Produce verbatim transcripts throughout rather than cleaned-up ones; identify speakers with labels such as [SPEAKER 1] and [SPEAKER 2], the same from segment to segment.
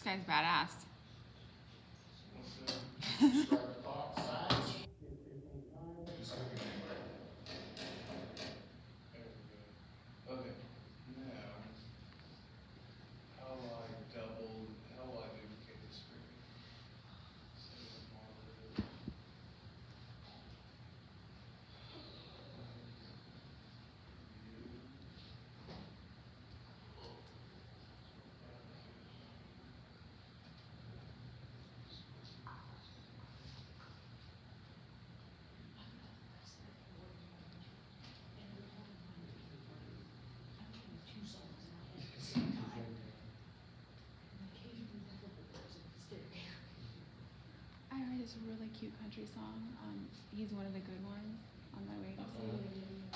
[SPEAKER 1] guy's badass.
[SPEAKER 2] Okay. Now, how will I double, how will I duplicate the screen? Save marker.
[SPEAKER 1] I heard this really cute country song. Um, he's one of the good ones on my way to see.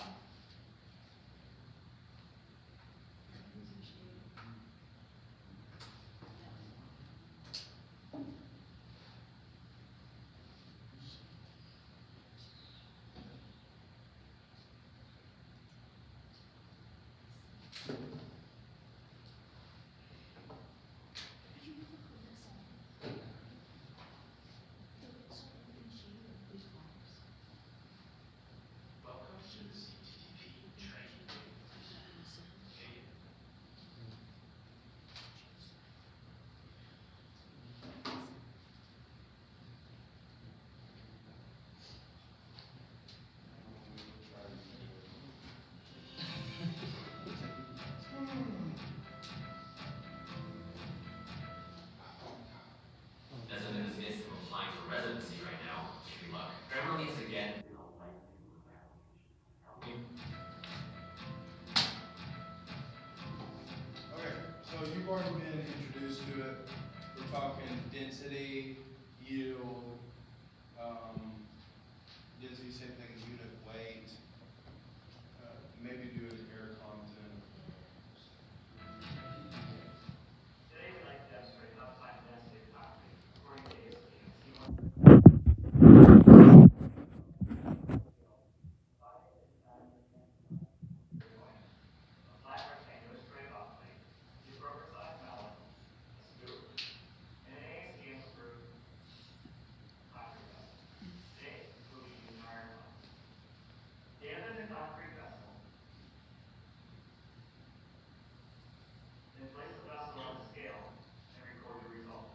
[SPEAKER 3] As I'm in the midst of applying for residency right now, wish me luck. Grandma leaves again.
[SPEAKER 2] Okay, so you've already been introduced to it. We're talking density, yield, um, density, same thing as unit weight. Uh, maybe do an air content.
[SPEAKER 3] Today we'd like to demonstrate uptime density of concrete according to A C I. A flat rectangular straight off plate, use rubber sized mallet, a scoop, and an A C I screw concrete vessel. Today we'll be using iron lines. Dampen the concrete vessel. Then place the vessel on the scale and record the result.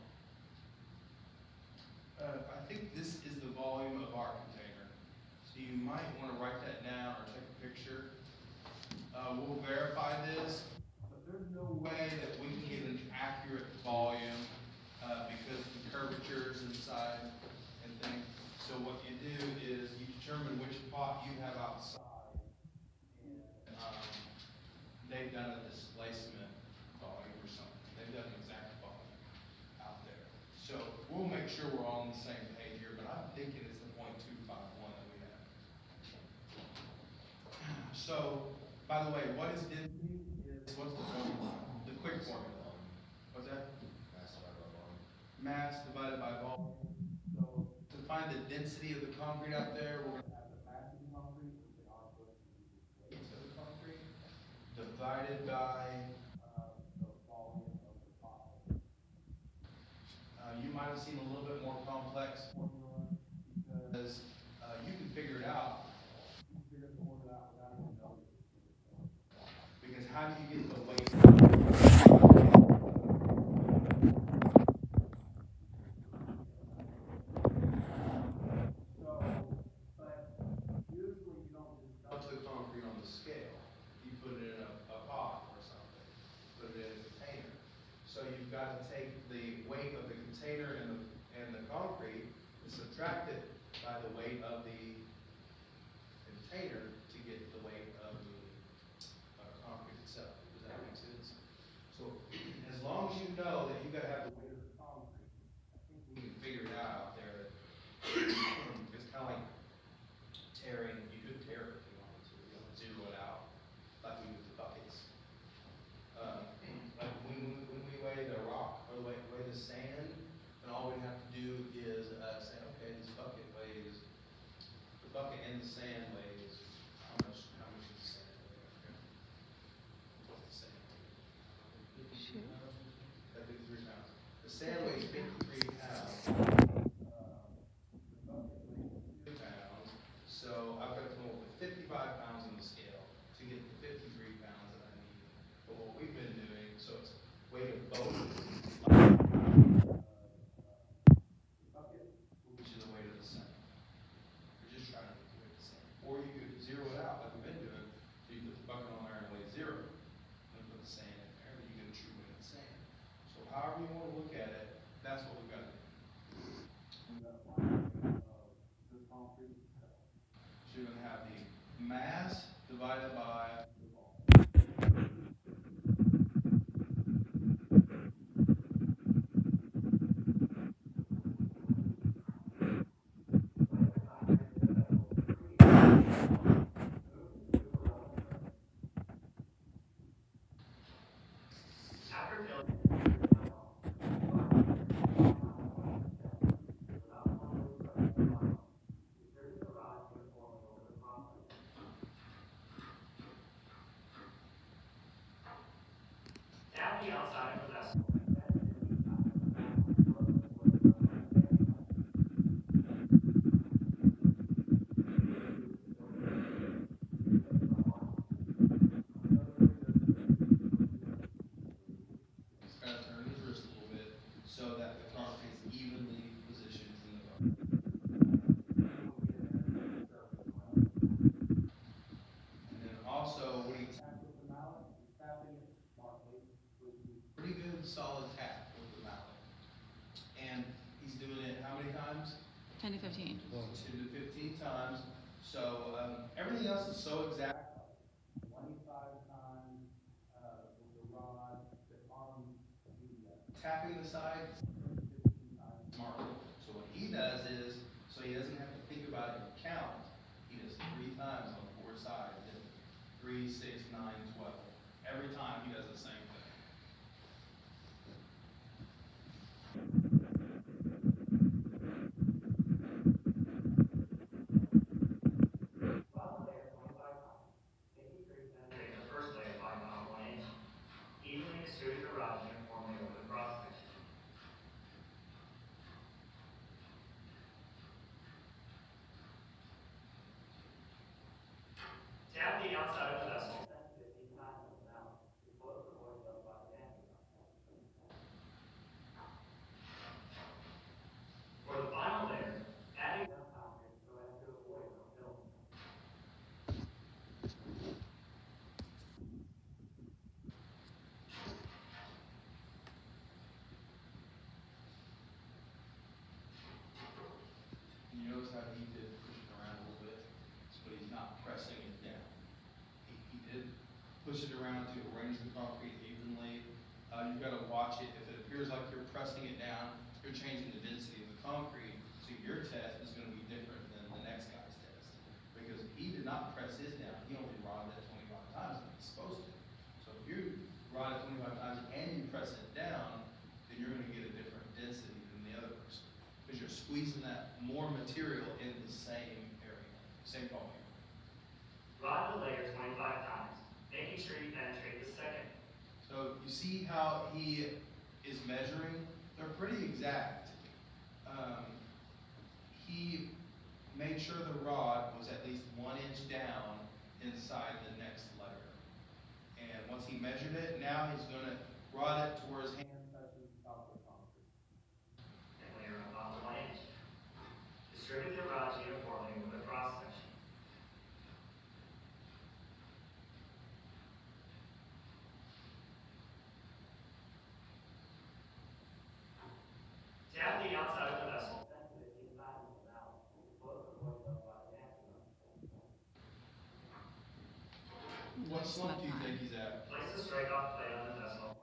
[SPEAKER 2] Uh, I think this is the volume of our container. So you might want to write that down or take a picture. Uh, we'll verify this, but there's no way that we can get an accurate volume uh, because of the curvatures inside and things. So what you do is you determine which pot you have outside, and um, they've done a displacement volume or something. They've done an exact volume out there. So we'll make sure we're all on the same page here, but I'm thinking it's the point two five one that we have. So, by the way, what is density? Is what's the formula? The quick formula. What's that? Mass divided by volume. Mass divided by volume. So to find the density of the concrete out there, we're going to have the mass of the concrete, which is also the weight of the concrete, divided by uh, the volume of the pot. Uh, you might have seen a little bit more complex formula because uh, you can figure it out. You can figure the formula out without even knowing it. Because how do you get the weight? So, but usually you don't just dump the concrete on the scale. You put it in a, a pot or something. Put it in a container. So you've got to take the weight of the container and the and the concrete and subtract it by the weight of the container to get the weight of the uh, concrete itself. Does that make sense? So as long as you know that you got to have the weight of the concrete, I think we can figure it out out there. It's kind of like tearing. You could tear it if you wanted to. You know, zero it out like we do with the buckets. Uh, like when, when we weigh the rock or weigh, weigh the sand, then all we have to do is uh, say, okay, this bucket weighs, the bucket and the sand weighs however you want to look at it, that's what we've got to do. We've got to find uh, the concrete itself. So you're going to have the mass divided by the volume.
[SPEAKER 3] After filling tap the outside of the vessel.
[SPEAKER 2] Just kind of turn his wrist a little bit so that the concrete is evenly positioned in the boat. And then also, when he taps with the mallet, he's tapping it smartly with a pretty good solid tap with the mallet. And he's doing it how many times?
[SPEAKER 1] ten to fifteen.
[SPEAKER 2] ten to fifteen times. So um, everything else is so exact. twenty-five times uh, with the rod, the on the uh, tapping the side, fifteen times smartly. So what he does is, so he doesn't have to think about it and count, he does three times on four sides. Three, six, nine, twelve. Every time he does the same thing.
[SPEAKER 3] Penetrate the first layer by about one inch, evenly distribute the rod uniformly over the cross section. Tap the outside of the vessel ten to fifteen times with the mallet to close the voids up by the damping pump. For the final layer, add enough concrete so as to avoid no filling.
[SPEAKER 2] You notice how he did push it around a little bit, but he's not pressing it down. He, he did push it around to arrange the concrete evenly. Uh, you've got to watch it. If it appears like you're pressing it down, you're changing the density of the concrete. So your test is going to be different than the next guy's test. Because he did not press his down. He only rodded it twenty-five times like he's supposed to. So if you rod it twenty-five times and you press it down, then you're going to get a different density than the other person. Because you're squeezing that more material in the same area, same volume.
[SPEAKER 3] Rod the layer twenty-five times, making sure you penetrate the second.
[SPEAKER 2] So you see how he is measuring? They're pretty exact. Um, he made sure the rod was at least one inch down inside the next layer. And once he measured it, now he's going to rod it to where his hand touches the top of the concrete.
[SPEAKER 3] And layer about one inch. Distribute the rods uniformly with a cross section. Tap the outside of the vessel ten to fifteen times with the mallet to close the voids up by the damping pump.
[SPEAKER 2] What slump do you think he's at?
[SPEAKER 3] Place the strike off plate on the vessel.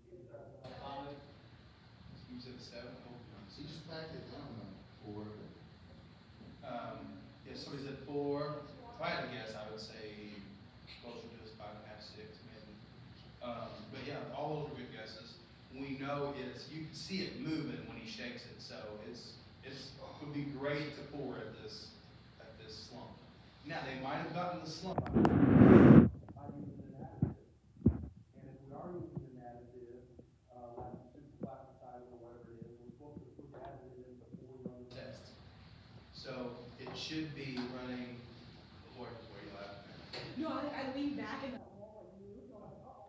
[SPEAKER 2] He was at a seven.
[SPEAKER 4] He just packed it down on four.
[SPEAKER 2] Um, yeah, so he's at four. If I had to guess, I would say closer to his five and a half, six, maybe. Um, but yeah, all those are good guesses. We know it's, you can see it moving when he shakes it, so it's, it's, it would be great to pour at this, at this slump. Now, they might have gotten the slump by using an additive. And if we are using an additive, uh, like superplasticizing or whatever it is, we're supposed to put the additive in before we run the test. So it should be running, Lord, where you at?
[SPEAKER 5] No, I, I leaned back in that wall like you, so I'm like, uh-oh.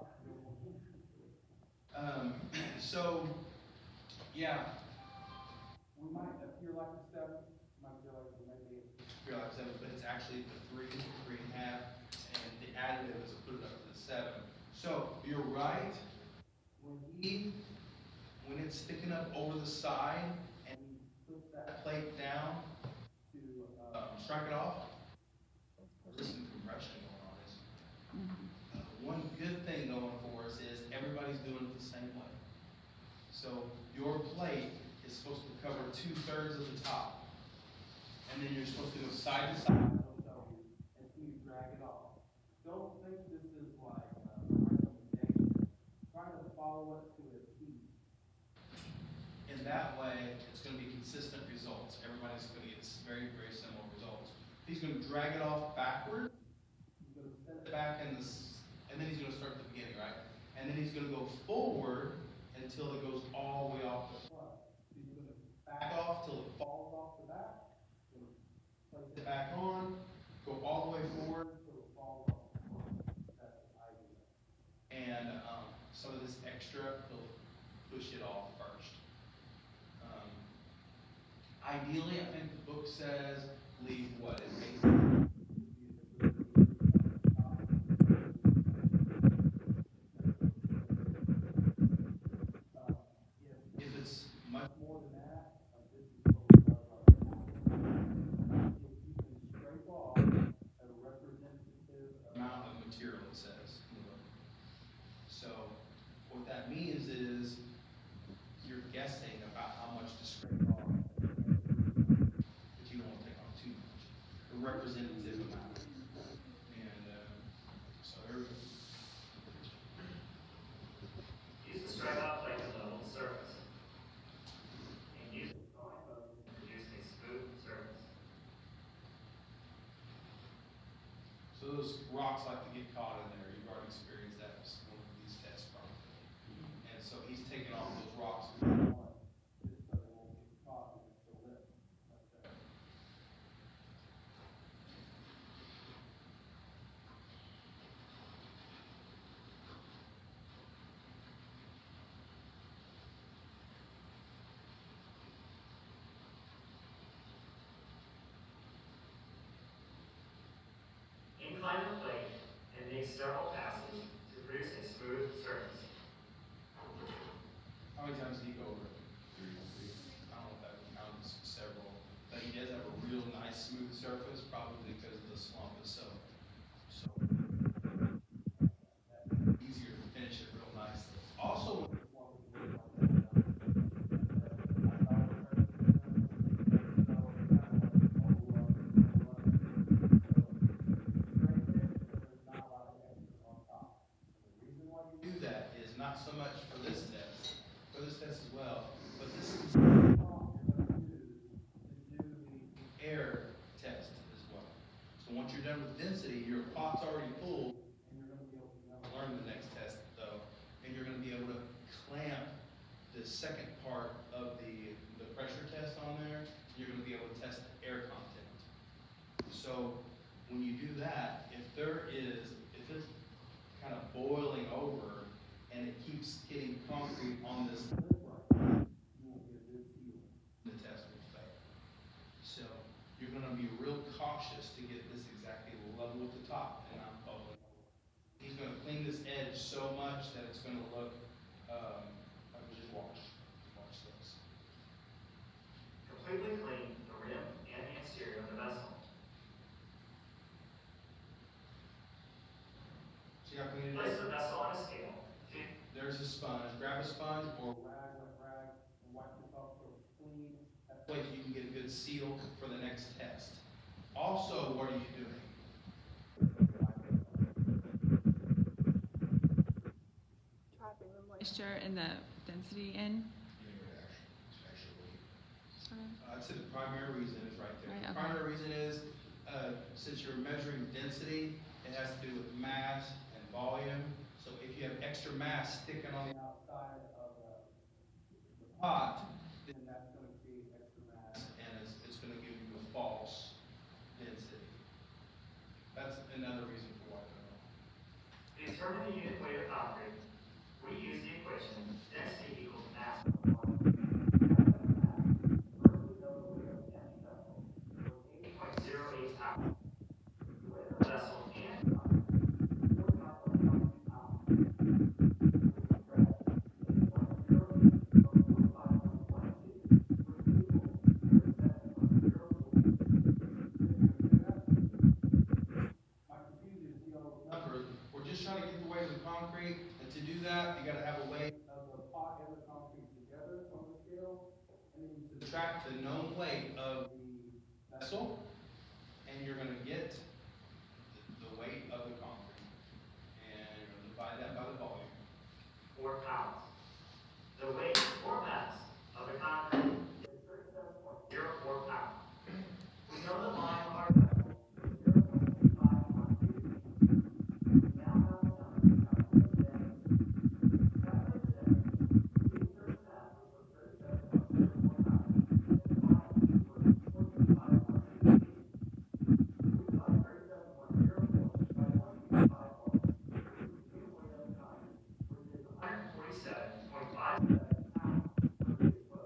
[SPEAKER 2] Um, so, yeah, we might appear like a seven, might feel like maybe appear like a seven, but it's actually the three, three and a half, and the additive is put it up to the seven. So, you're right, when he when it's sticking up over the side and you put that plate down to um, strike it off, there's some compression going on. It's, uh, one good thing going for us is everybody's doing it the same way. So your plate is supposed to cover two thirds of the top, and then you're supposed to go side to side until you drag it off. Don't think this is like a recommendation. Try to follow it to a T. In that way, it's going to be consistent results. Everybody's going to get very, very similar results. He's going to drag it off backward. He's going to set it back in this, and then he's going to start at the beginning, right? And then he's going to go forward until it goes all the way off the front. He's going to back off till it falls off the back. He's going to place it back on, go all the way forward until it falls off the front. That's the idea. And um, some of this extra, he'll push it off first. Um, ideally, I think the book says leave what it makes. So what that means is you're guessing about how much to scrape off, but you don't want to take off too much. A representative amount. And uh, so there we go.
[SPEAKER 3] Use the stripe out plate to level the surface. And use the drawing mode to produce a smooth surface.
[SPEAKER 2] So those rocks like to get caught in there. You've already experienced that with one of these tests probably. And so he's taking off those rocks just so they won't get caught against the lip like that.
[SPEAKER 3] Incline the plate and make several passes to produce a smooth surface.
[SPEAKER 2] How many times did he go over it? Three. I don't know if that counts several. But he does have a real nice smooth surface, probably because the slump is so so easier to finish it real nicely. Also, when the slump is really like do that is not so much for this test, for this test as well, but this is to do the air test as well. So once you're done with density, your pot's already full, and you're going to be able to learn the next test though, and you're going to be able to clamp the second part of the, the pressure test on there. You're going to be able to test the air content. So when you do that, if there is, if it's kind of boiling over and it keeps getting concrete on this lip right now, you won't get a good feel. The test will fail. So you're going to be real cautious to get this exactly level with the top and not bubbling over. He's going to clean this edge so much that it's going to look um, like just wash. Watch this.
[SPEAKER 3] Completely clean the rim and the exterior of the vessel.
[SPEAKER 2] See how clean it
[SPEAKER 3] Place
[SPEAKER 2] is?
[SPEAKER 3] the vessel on a scale.
[SPEAKER 2] There's a sponge. Grab a sponge or rag, wet rag, and wipe yourself so it's clean. That way you can get a good seal for the next test. Also, what are you doing?
[SPEAKER 1] Trapping the moisture and the density in. Sort of.
[SPEAKER 2] Uh, I'd say the primary reason is right there.
[SPEAKER 1] Right,
[SPEAKER 2] The
[SPEAKER 1] okay.
[SPEAKER 2] primary reason is, uh, since you're measuring density, it has to do with mass and volume. So if you have extra mass sticking on the outside of the, the pot, then that's going to create extra mass, and it's, it's going to give you a false density. That's another reason for why they're wrong.
[SPEAKER 3] To determine the unit weight of concrete, we use the equation density equals mass. eight point zero eight pounds. The weight of the vessel and concrete, four pounds.
[SPEAKER 2] just trying to get the weight of the concrete, and to do that, you gotta have a weight of the pot and the concrete together on the scale, and then you subtract the known weight of the vessel, and you're gonna get the, the weight of the concrete, and you're gonna divide that by the volume.
[SPEAKER 3] Four pounds. The weight or mass of the concrete is thirty-seven point zero four pounds. We know the volume of our vessel is zero point two five one two. We now have the number to calculate the density. To calculate the density, we insert mass, which was thirty-seven point zero four pounds, and the volume, which was zero point two five one two. We divide thirty-seven point zero four by zero point two five one. We get the weight of the concrete, which is one hundred forty-seven point five seven pounds per cubic foot.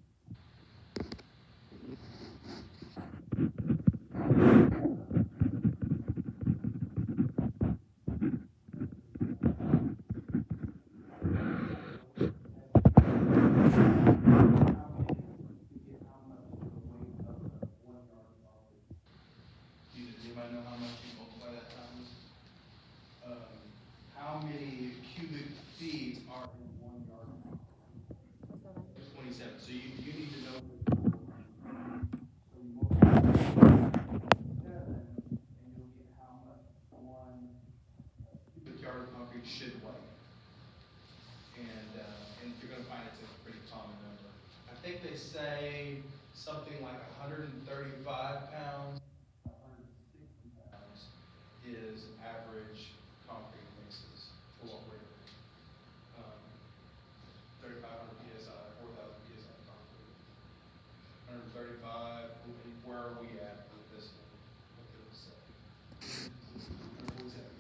[SPEAKER 2] Does anybody know how much you multiply that times? Um, how many cubic feet are in one yard? Twenty-seven. So you, you need to know. So you multiply twenty-seven, and you'll get how much one cubic yard of concrete should weigh. And, uh, and you're gonna find it's a pretty common number. I think they say something like hundred thirty-five pounds, one hundred sixty pounds is average concrete mixes for what we're doing. Um, thirty-five hundred P S I, four thousand P S I concrete. one hundred thirty-five, where are we at with this one? What did it say? Where was that?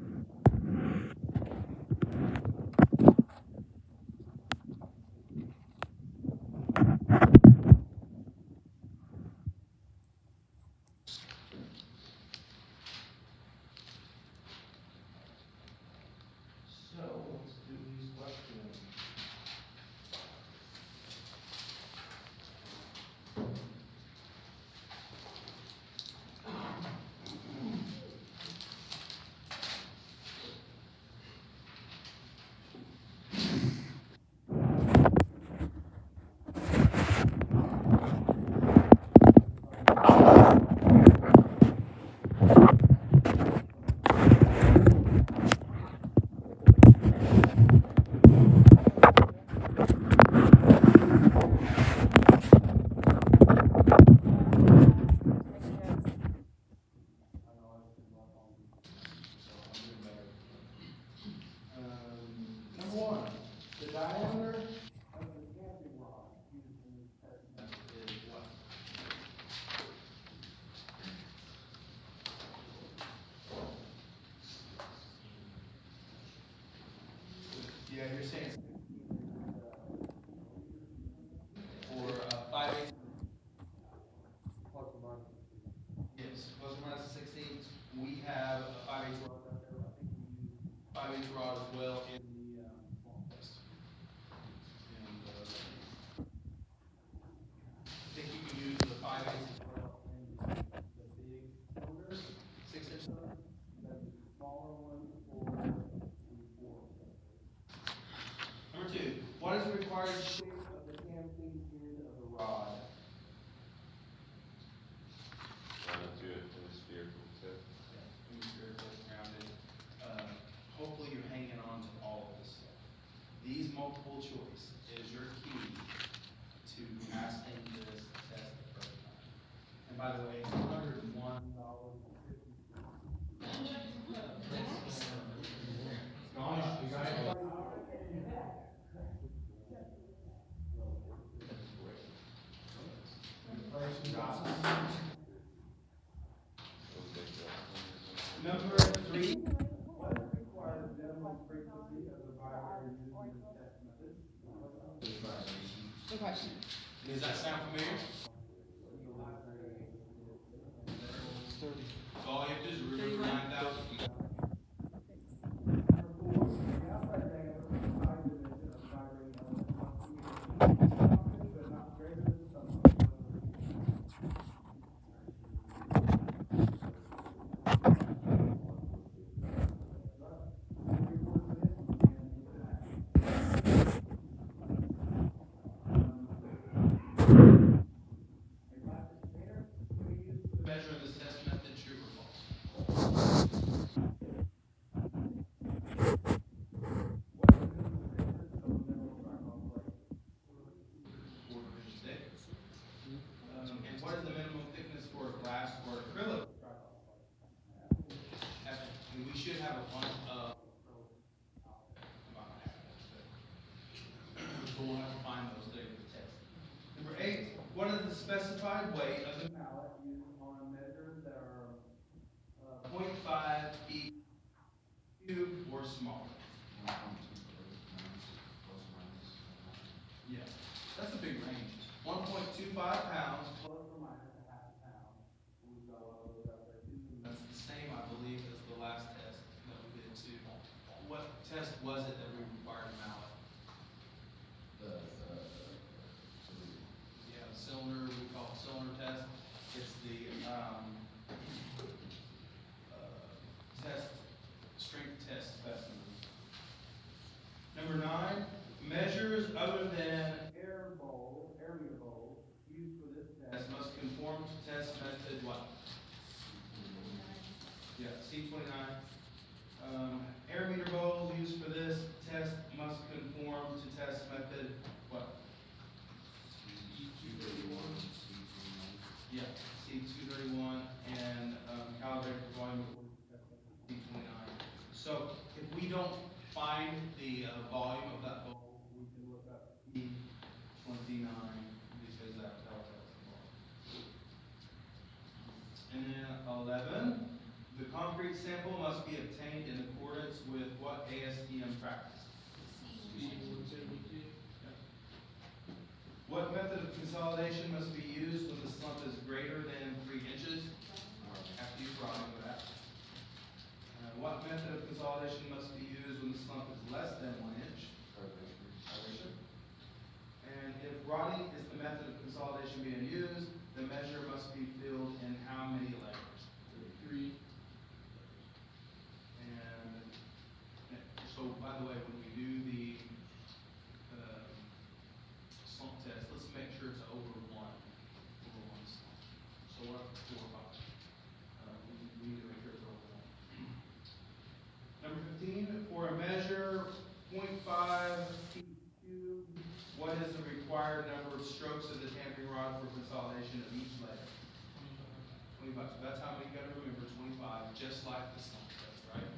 [SPEAKER 2] So, let's do these questions. Um, number one, the diameter of the camping rod used in this test method is what? Yeah, you're saying sixteen or uh, five eighths. Plus or minus sixteen. Yes, plus or minus sixteen. We have a five eighths rod out there. I think we use five eighths rod as well in the um, small test. And uh, I think you can use the five eighths as well in the big cylinders, six inch cylinders. That's the smaller one for the four. Number two, what is the required shape of the camping end of the rod?
[SPEAKER 6] Run it through it in a spherical tip.
[SPEAKER 2] Spherical, rounded. Uh, hopefully you're hanging on to all of this stuff. These multiple choice is your key to passing this test the first time. And by the way, it's one hundred one dollars and fifty cents. Gone up, you got it? Number three, what is required minimum frequency of the vibrator used in this test method?
[SPEAKER 1] Good question.
[SPEAKER 2] Does that sound familiar? So all you have to do is remember nine thousand feet. Number four, the outside diameter of the side dimension of the vibrating element must be constant but not greater than the sum of the And we should have a bunch of, so we'll have to find those later in the test. Number eight, what is the specified weight of the mallet used on measures that are uh, zero point five feet cubed or smaller? Yeah, that's a big range. one point two five pounds plus or minus a half a pound. We've got a lot of those out there too. That's the same, I believe, as the last test that we did too. What test was it that we required a mallet?
[SPEAKER 4] The, uh,
[SPEAKER 2] Yeah, the cylinder, we call it cylinder test. It's the um, uh, test, strength test specimen. Number nine, measures other than air bowl, air meter bowls used for this test must conform to test method what? Yeah, C twenty-nine. Um, air meter bowls used for this test must conform to test method what? Yeah, C two thirty-one and um, calibrated for volume C twenty-nine. So if we don't find the uh, volume of that bowl, we can look up C twenty-nine because that tells us the volume. And then eleven, the concrete sample must be obtained in accordance with what A S T M practice? What method of consolidation must be used when the slump is greater than three inches? Have to use Ronnie for that. Uh, what method of consolidation must be used when the slump is less than one inch? Vibration. And if Roddy is the method of consolidation being used, the measure must be filled in how many layers? Three. And so, by the way, when we do the um, slump test, let's make sure it's over one. Over one slump. So we're up to four or five. Uh, we, we need to make sure it's over one. Number fifteen, for a measure zero point five feet cubed, what is the required number of strokes of the tamping rod for consolidation of each layer? twenty-five. So that's how many you got to remember, twenty-five, just like the slump test, right?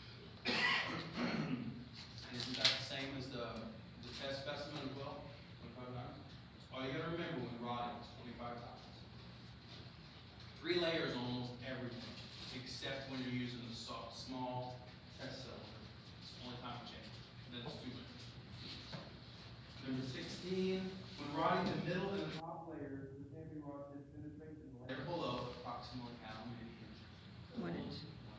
[SPEAKER 2] And isn't that the same as the, the test specimen as well? twenty-five times? All you got to remember when rodding is twenty-five times. Three layers on almost everything, except when you're using the soft, small test cylinder. It's the only time it changes. And then it's two layers. Number sixteen, when rodding the middle and the top layers, the tamping rod should penetrate the layer below approximately how many inches?
[SPEAKER 1] One inch.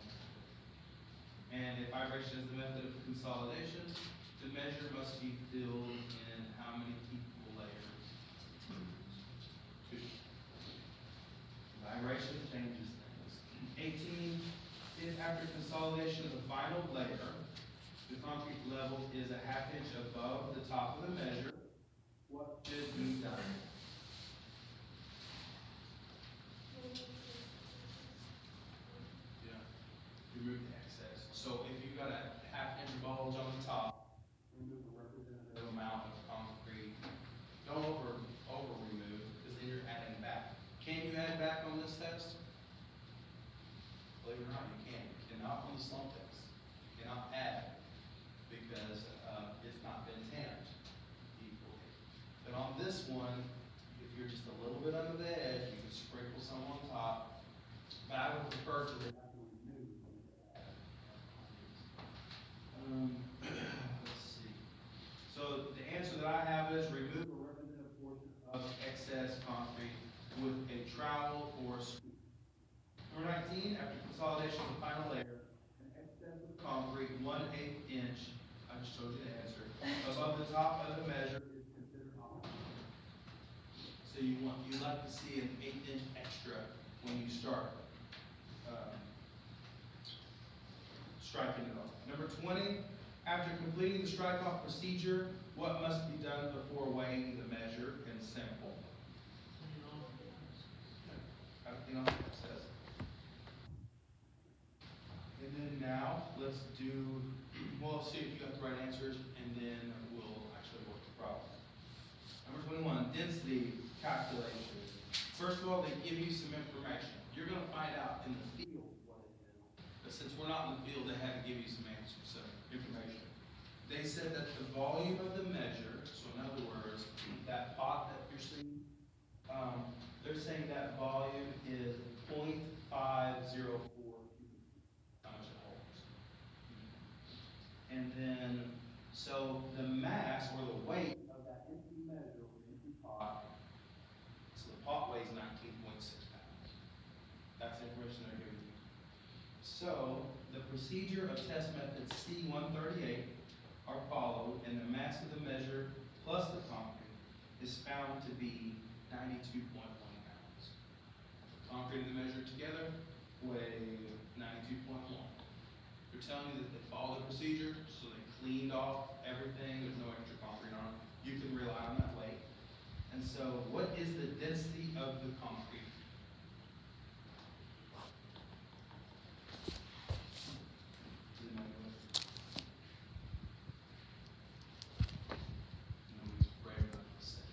[SPEAKER 2] And if vibration is the method of consolidation, the measure must be filled in how many equal layers? Two. Vibration changes things. eighteen, if after consolidation of the final layer, the concrete level is a half inch above the top of the measure, what should be done? Yeah, remove the excess. So if you've got a half inch bulge on the top, remove a representative amount of concrete. Don't over, over remove, because then you're adding back. Can you add back on this test? Believe it or not, you can. You cannot on the slump test. You cannot add because uh, it's not been tamped equally. But on this one, if you're just a little bit under the edge, you can sprinkle some on top. But I would prefer to have to remove. Um, let's see. So the answer that I have is remove a representative portion of excess concrete with a trowel or a scoop. Number nineteen, after consolidation of the final layer, an excess of concrete one eighth inch, I just told you the answer, above the top of the measure is considered optimal. So you want, you like to see an eighth inch extra when you start um, striking it off. Number twenty, after completing the strike-off procedure, what must be done before weighing the measure and sample? Everything else it says. And then now, let's do, well, see if you got the right answers, and then we'll actually work the problem. Number twenty-one, density calculation. First of all, they give you some information. You're going to find out in the field what it is. The but since we're not in the field, they had to give you some answers, some information. They said that the volume of the measure, so in other words, that pot that you're seeing, um, they're saying that volume is point five zero four cubic feet, how much it holds. And then, so the mass or the weight of that empty measure or empty pot, so the pot weighs nineteen point six pounds. That's the information they're giving you. So the procedure of test method C one thirty-eight are followed, and the mass of the measure plus the concrete is found to be ninety-two point one pounds. The concrete and the measure together weigh ninety-two point one. They're telling you that they followed the procedure, so they cleaned off everything, there's no extra concrete on it. You can rely on that weight. And so what is the density of the concrete? Nobody's brave enough to say.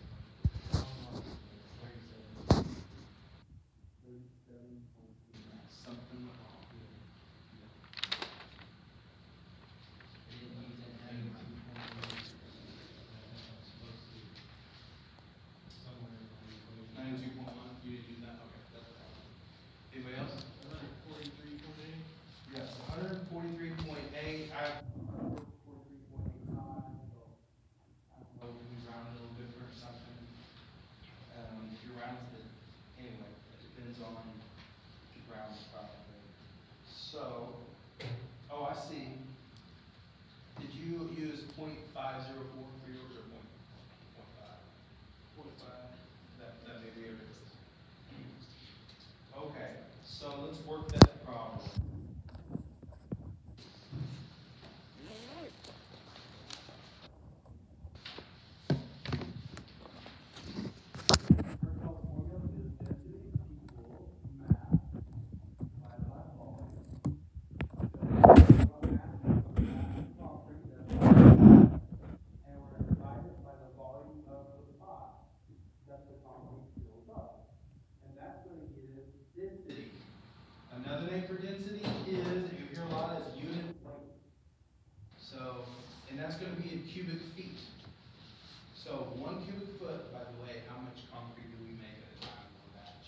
[SPEAKER 2] Something wrong. Ninety-two point one, you didn't use that, okay, that's what happened. Anybody else?
[SPEAKER 7] one hundred forty-three point eight.
[SPEAKER 2] Yes, one hundred forty-three point eight, I forty-three point eight nine, so I don't know if we round it a little different or something. Um, if you round it, anyway, it depends on if you round it properly. So, oh, I see. Did you use point five zero four for yours or point, point five? Point five. That, that may be a difference. Okay, so let's work that problem. Another name for density is, if you hear a lot, is unit weight. So, and that's going to be in cubic feet. So one cubic foot, by the way, how much concrete do we make at a time in one batch?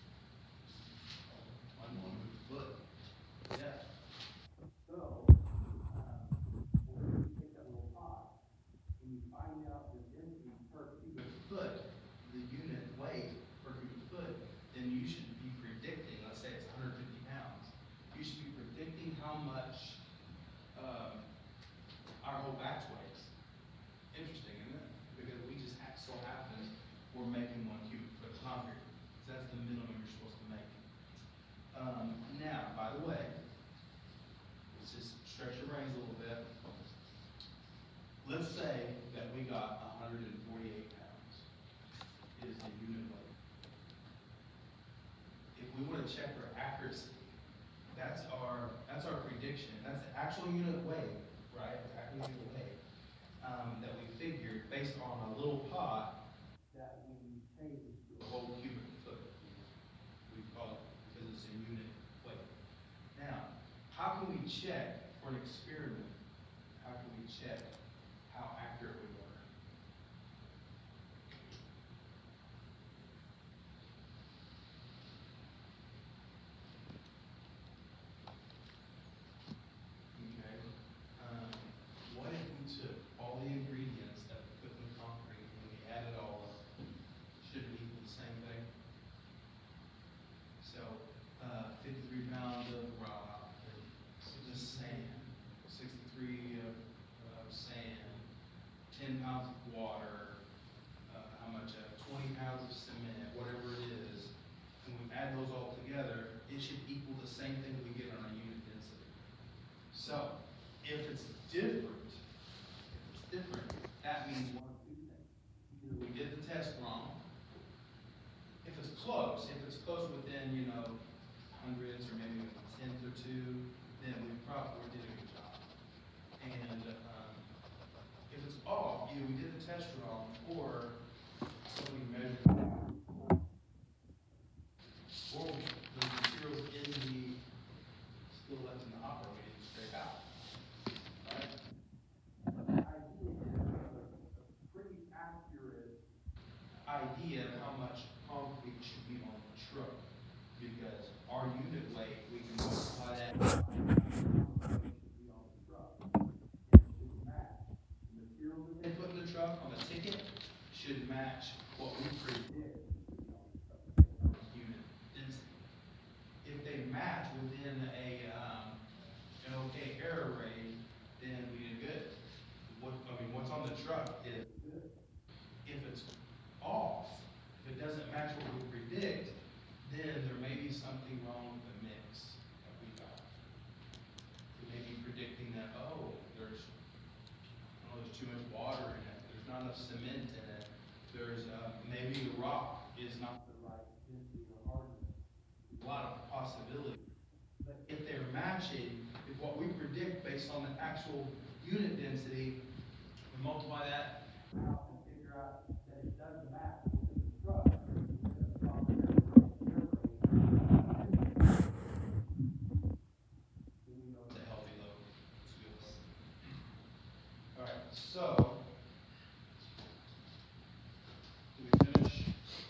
[SPEAKER 2] One cubic foot. Yeah. So, um, when you take that little pot and you find out the density per cubic foot, the unit weight per cubic foot, then you should be predicting, let's say it's one hundred fifty pounds, you should be predicting how much um, our whole batch weighs. Interesting, isn't it? Because we just ha so happen we're making one cubic foot of concrete. So that's the minimum you're supposed to make. Um, now, by the way, let's just stretch your brains a little bit. Let's say that we got one hundred forty-eight pounds is the unit weight. If we want to check our accuracy, that's our that's our prediction. That's the actual unit weight, right? The actual unit weight um, that we figured based on a little pot that we changed to a whole cubic foot. We call it because it's a unit weight. Now, how can we check for an experiment? How can we check how accurate we were? Okay. Um, what if we took all the ingredients that we put in the concrete and we added all up? Should it equal the same thing? So, uh, fifty-three pounds of rock, just sand, sixty-three of, of sand, ten pounds of water, uh, how much, uh, twenty pounds of cement, whatever it is, and we add those all together, it should equal the same thing we get on our unit density. So, if it's different, if it's different, that means one of two things. Either we did the test wrong. If it's close, if it's close within, you know, hundreds or maybe a tenth or two, then we probably did a good job. And um, if it's off, either we did the test wrong or somebody measured it wrong. Or the materials in the still left in the is not the right density or hardness. There's a lot of possibilities. But if they're matching, if what we predict based on the actual unit density, we multiply that out and figure out that it does match what's in the truck, within the proper then we know it's a healthy load. It's a good load. All right, so do we finish?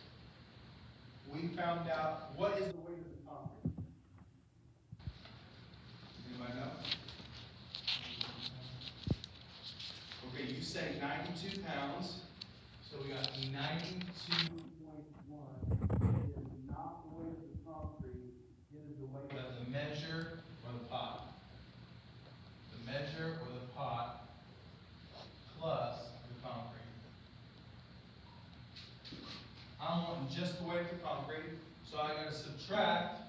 [SPEAKER 2] We found out what is the weight of the concrete. Anybody know? Okay, you say ninety-two pounds, so we got ninety-two point one. It is not the weight of the concrete, it is the weight of the measure or the pot. The measure or the pot plus the concrete. I'm wanting just the weight of the concrete, so I gotta subtract.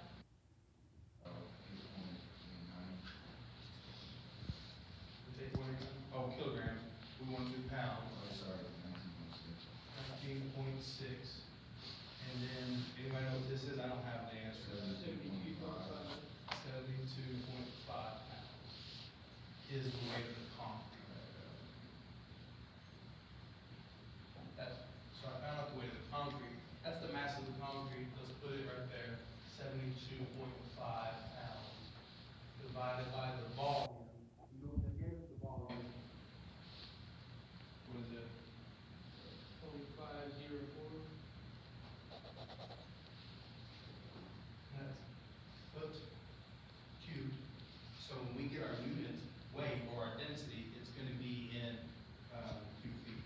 [SPEAKER 2] Take one, oh, kilograms. We want to do pounds.
[SPEAKER 4] Oh, sorry, nineteen point six.
[SPEAKER 2] nineteen point six. And then, anybody know what this is? I don't have the answer.
[SPEAKER 7] Seventy-two point five.
[SPEAKER 2] seventy-two point five pounds is the weight of the concrete. That's, so I found out the weight of the concrete. That's the mass of the concrete. Let's put it right there. seventy-two point five pounds divided by the volume. You know what they gave us the volume? What is it?
[SPEAKER 7] Point five zero four.
[SPEAKER 2] That's foot cubed. So when we get our unit weight or our density, it's going to be in um, cubic feet.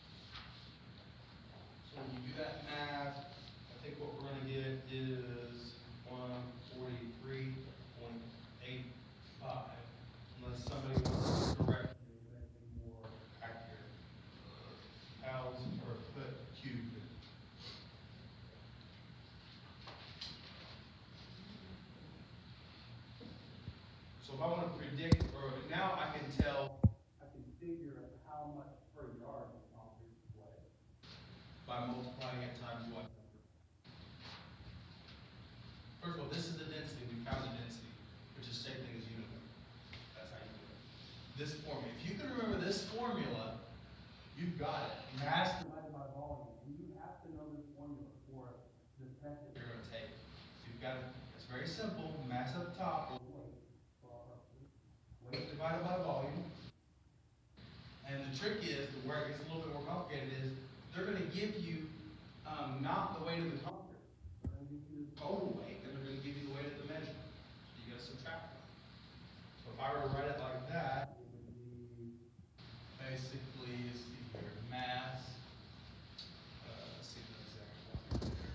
[SPEAKER 2] So when you do that math, I think what we're going to get is one forty-three point eight five. Unless somebody wants to correct me with anything more accurate. Pounds per foot cubed. So if I want to predict, or now I can tell, I can figure how much per yard the concrete is weighed by multiplying it times what number. First of all, this is the density. We found the density, which is the same thing as unit weight. That's how you do it. This formula. If you can remember this formula, you've got it. Mass divided by volume. And you have to know this formula for the test that you're going to take. So you've got it. It's very simple. Mass up top. Weight divided by volume. And the trick is, where it gets a little bit more complicated is, they're going to give you um, not the weight of the concrete. They're going to give you the total weight, and they're going to give you the weight of the measure. So you got to subtract them. So if I were to write it like that, it would be basically, let's see here, mass. Uh, let's see the exact one there.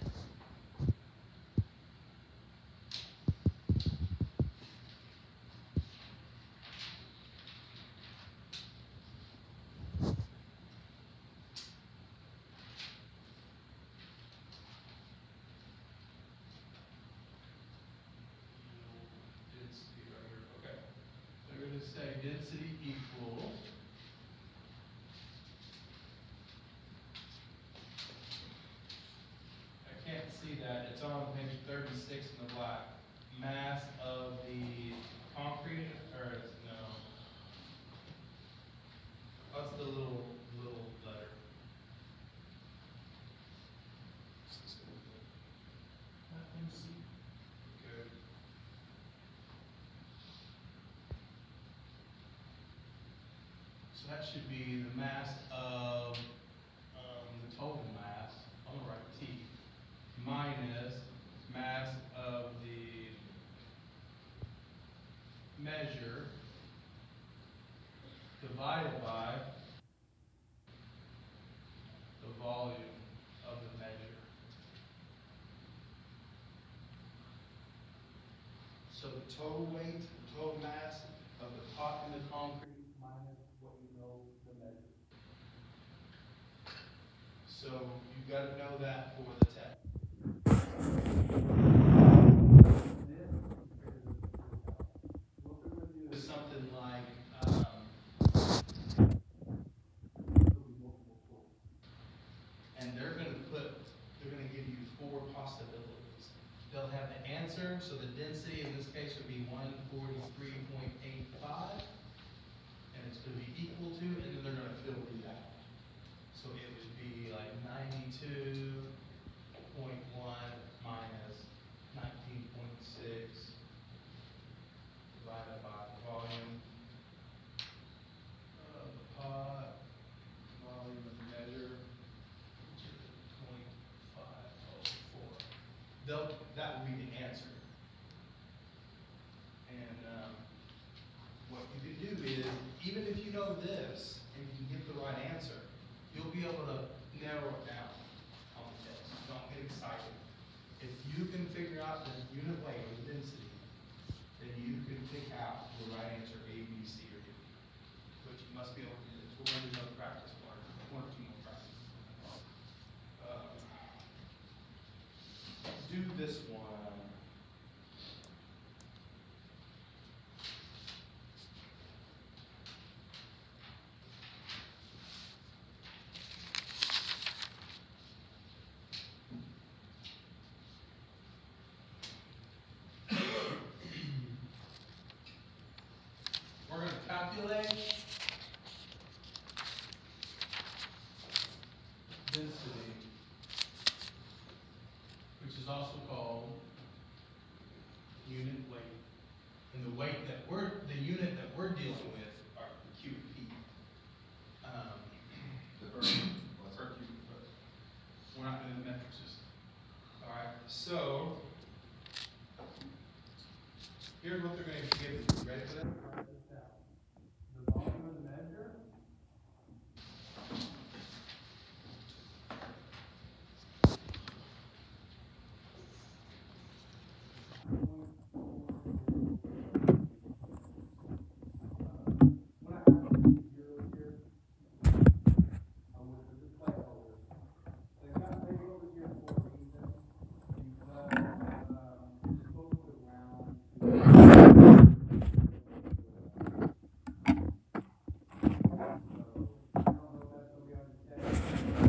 [SPEAKER 2] Density right here. Okay. They're going to say density equals I can't see that. It's on page thirty-six in the black. Mass of the concrete, or it's, no. What's the little little letter? M C. Good. So that should be the mass of um, the total mass. I'm gonna write T minus mass of the measure divided by the volume of the measure. So the total weight, the total mass of the pot and the concrete minus what you know the measure. So you've got to know that for the test. This what we're going to do is something like um, and they're going to put, they're going to give you density in this case would be one forty-three point eight five. And it's gonna be equal to, and then they're gonna fill it out. So it would be like ninety-two point one minus nineteen point six divided by the volume of the pot, volume of the measure, which is point five oh four. They'll, that will be the answer. And um, what you can do is, even if you know this and you can get the right answer, you'll be able to narrow it down on the test. Don't get excited. If you can figure out the unit weight or the density, then you can pick out the right answer, A, B, C, or D. But you must be able to do this. We're going to do another practice part, one or two more practice. Uh, do this one. We're going to calculate density, which is also called unit weight. And the weight that we're, the unit that we're dealing with are the cubic feet. Um,
[SPEAKER 6] The per, what's
[SPEAKER 2] per cubic foot. We're not doing the metric system. All right, so here's what they're going to give you. Ready for that? Write this down. The volume of the measure. When I have these zeros here, I want to just placeholders. They've got placeholders here for a reason, because um, you're supposed to round to. So, I don't know if that's gonna be on the test.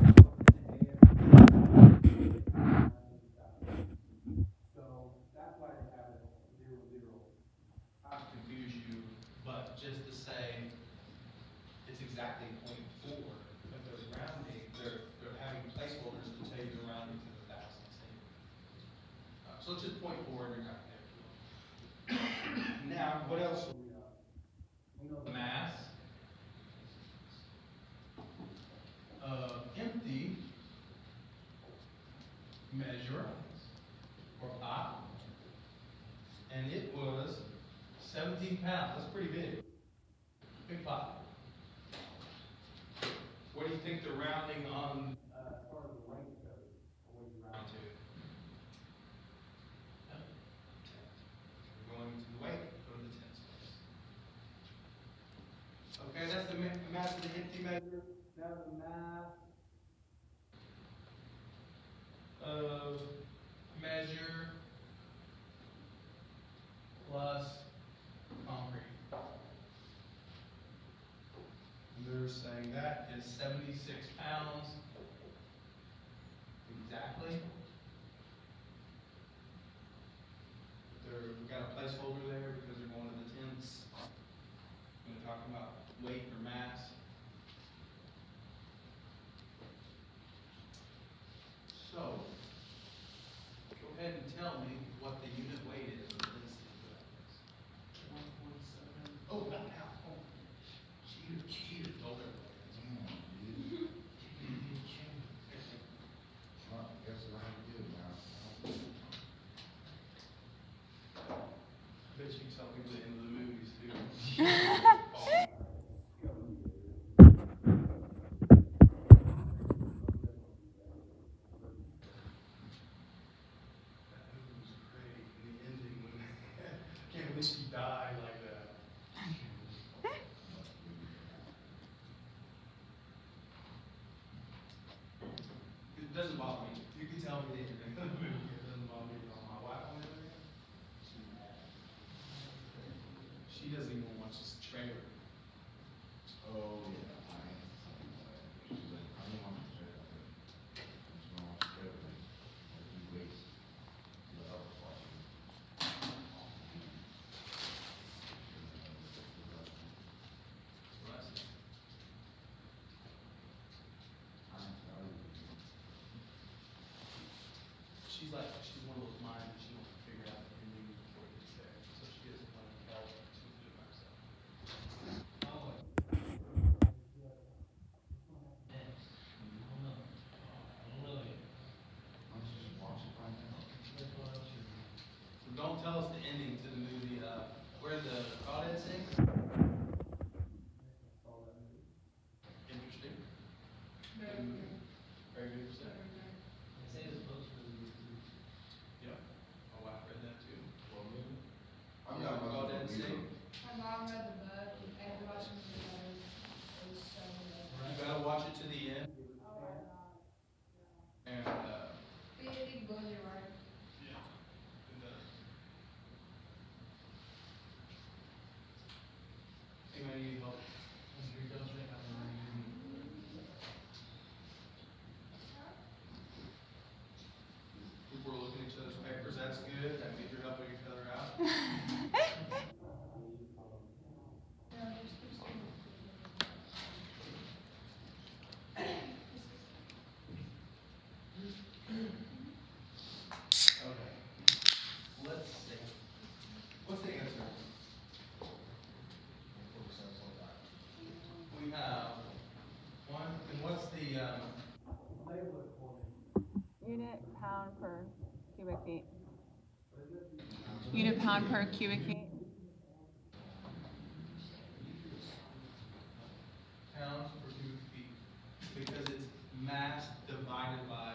[SPEAKER 2] So that's why they have it zero zero. Not to confuse you, but just to say it's exactly point four. But they're rounding, they're they're having placeholders to tell you they're rounding to the thousandths. Uh, so it's just point four and you're not there. Now, what else do we know? We know the mass of empty measure or pot, and it was seventeen pounds. That's pretty big. Big pot. What do you think the rounding on uh, as far as the rank goes? Or what do you round to? Yeah. We're going to the weight, go to the tens place. Okay, that's the ma mass of the empty measure. Now the mass of measure plus concrete. And they're saying that is seventy-six pounds exactly. They're, we've got a placeholder there because they're going to the tenths. When they're talking about weight or mass. So, go ahead and tell me what the unit weight is of the density for that place. one point seven. Oh, not now. Oh, cheater, cheater. Oh, there it is.
[SPEAKER 4] Well, guess what I do now?
[SPEAKER 2] I bet you can tell people the end of the movies too. She died like that. It doesn't bother me. You can tell me the end of the movie. It doesn't bother me at all. My wife, on the other hand, she's mad. She doesn't even watch this trailer.
[SPEAKER 4] Oh, yeah, I am something like that. She's like, I don't want to straight up. I just want to straight up. Like, you waste the other part.
[SPEAKER 1] Unit pound per cubic feet.
[SPEAKER 2] Pounds per cubic feet, because it's mass divided by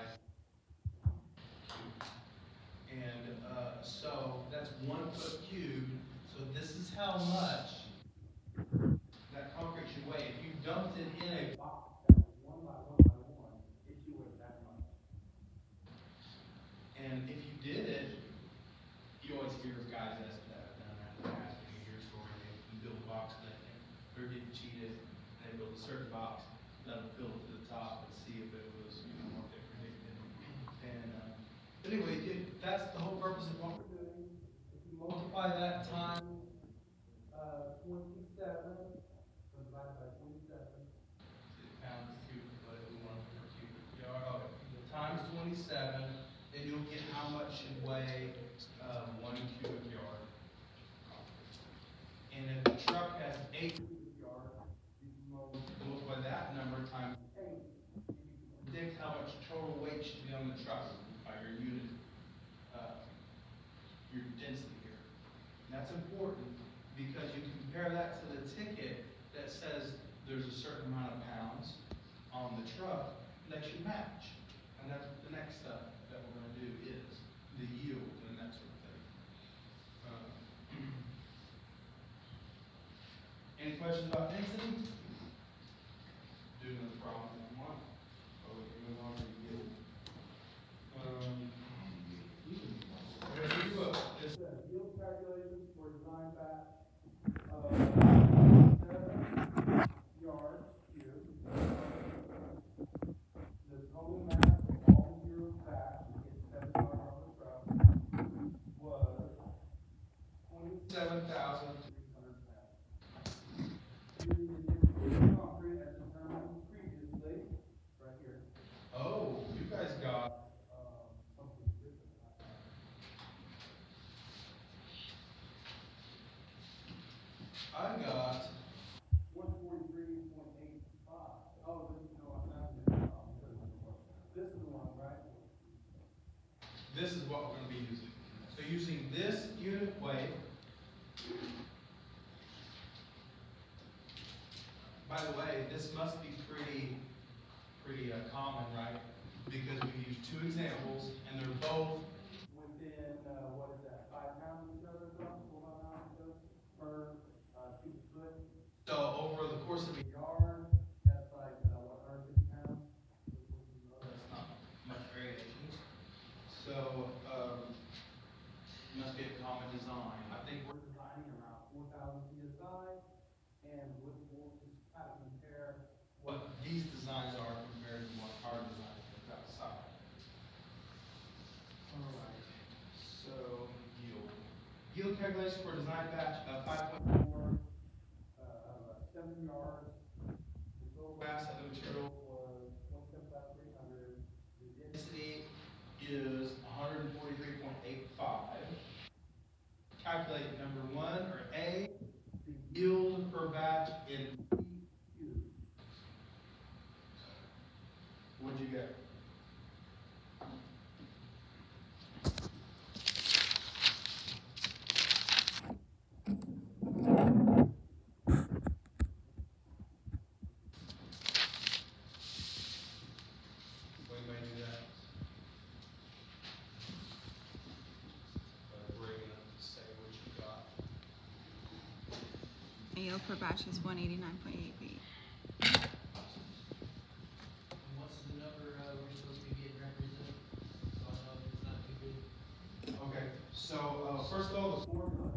[SPEAKER 2] cube. And uh, so that's one foot cubed. So this is how much that concrete should weigh. If you dumped it in a box that was one by one by one, it should weigh that much. And if you did it, you always hear of guys that that have done that in the past. You hear a story, they can build a box that they're getting cheated, and they build a certain box, let them fill it to the top and see if it was, you know, what they predicted. And uh, but anyway, it, that's the whole purpose of what we're doing. If you multiply that times uh, twenty-seven, so divided by twenty-seven, pounds cubic foot, we want per cubic yard. Oh, times twenty-seven, then you'll get how much should weigh uh, one cubic yard. And if the truck has eight cubic yards, you can multiply that number times eight. And you can predict how much total weight should be on the truck by your unit, uh, your density here. And that's important because you compare that to the ticket that says there's a certain amount of pounds on the truck, and they should match. And that's what the next step that we're going to do is the yield and that sort of thing. Uh, any questions about density? Do another problem if you want. Or we can move on to yield. Um, Here you go. It says yield calculations for design batch of seven yards cubed. The total mass of all zero batch, it's seven yards on the truck, was twenty-seven thousand three hundred pounds. Using the distribution concrete as determined previously, right here. Oh, you guys got um, something different. I got one forty-three point eight five. Oh, this is no, I'm not doing it. This is the one, right? This is what we're going to be using. So using this unit weight. By the way, this must be pretty, pretty uh, common, right? Because we use two examples, and they're both within uh, what is that? Five pounds of each other, four pounds of each other per uh, cubic foot. So over the course of a yard, that's like uh, what, one hundred fifty pounds? That's not much variation. So um, it must be a common design. I think we're designing around four thousand P S I, and we'll, we'll just kind of compare what these designs are compared to what our design is outside. All right. So yield. Yield calculation for design batch of five point four, uh, seven yards. The total mass of the material was twenty-seven thousand three hundred. The density is one hundred forty-three point eight five. Calculate number one, or A, the yield per batch in feet cubed. What'd you get? What do you do that? By bringing up to say what you got.
[SPEAKER 1] Yield per batch is one eighty-nine point eight feet.
[SPEAKER 7] And what's the number uh, we're supposed to be getting represented? So I know if it's not too good.
[SPEAKER 2] Okay, so uh, first of all, the formula